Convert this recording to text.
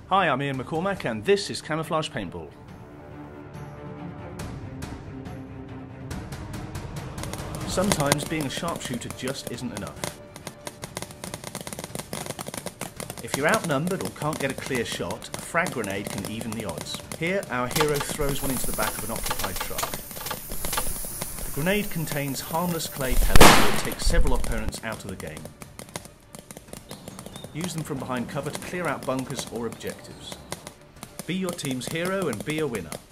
Hi, I'm Ian McCormack and this is Camouflage Paintball. Sometimes being a sharpshooter just isn't enough. If you're outnumbered or can't get a clear shot, a frag grenade can even the odds. Here, our hero throws one into the back of an occupied truck. The grenade contains harmless clay pellets that take several opponents out of the game. Use them from behind cover to clear out bunkers or objectives. Be your team's hero and be a winner.